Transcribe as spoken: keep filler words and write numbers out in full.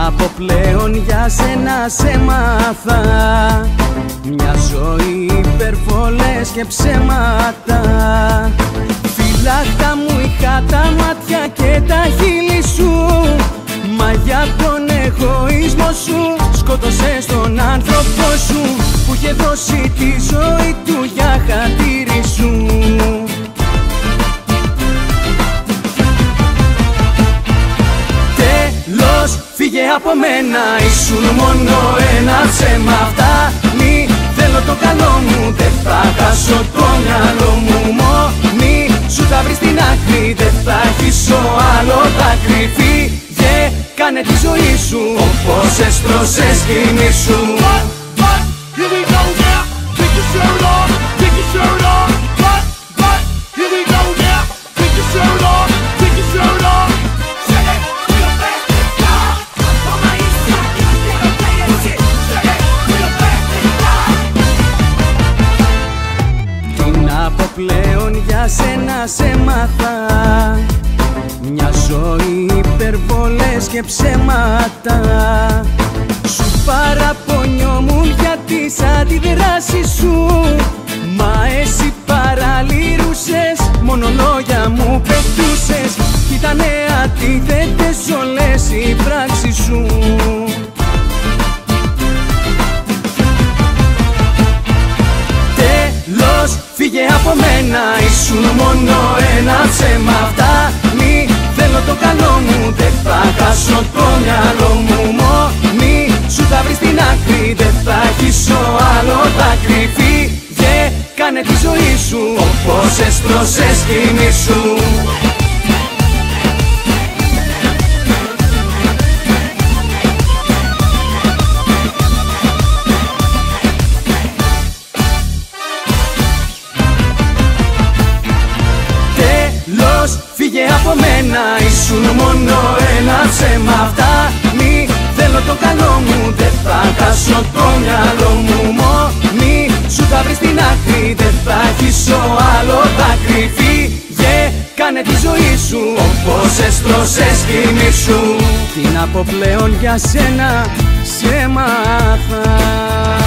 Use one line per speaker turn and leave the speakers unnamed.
από πλέον για σένα σε μάθα. Μια ζωή υπερβολές και ψέματα. Φυλάχτα μου είχα τα μάτια και τα χείλη σου, μα για τον εγωισμό σου σκότωσες τον άνθρωπο σου που είχε δώσει τη ζωή του για χατήρι σου. Τέλος, φύγε από μένα, ήσουν μόνο ένα ψέμα. Αυτά μη θέλω το καλό μου, δεν θα χάσω το μυαλό μου. Μόνη σου θα βρεις την άκρη, δεν θα αρχίσω άλλο δάκρυ. Φύγε, κάνε τη ζωή σου όπως έστρωσες σκηνή σου. Πλέον για σένα σε μάθα. Μια ζωή υπερβολές και ψέματα. Σου παραπονιόμουν για τις αντιδράσεις σου, μα εσύ παραλυρούσες, μόνο λόγια μου πετούσες. Κι ήτανε αντίθετες όλες οι πράξεις σου. Τέλος, φύγε από μένα, ήσουν μόνο ένα ψέμα. Αυτά μη θέλω το καλό μου, δεν θα χάσω το μυαλό μου. Μόνη σου θα βρεις την άκρη, δεν θα αρχίσω άλλο δάκρυ. Φύγε, κάνε τη ζωή σου όπως έστρωσες σκηνή σου. Φύγε από μένα, ήσουν μόνο ένα ψέμα. Αυτά μη θέλω το καλό μου, δεν θα χάσω το μυαλό μου. Μόνη σου θα βρεις την άκρη, δεν θα αρχίσω άλλο δάκρυ. Φύγε, κάνε τη ζωή σου όπως έστρωσες σκηνή σου. Τι να πω πλέον για σένα σε μάθα.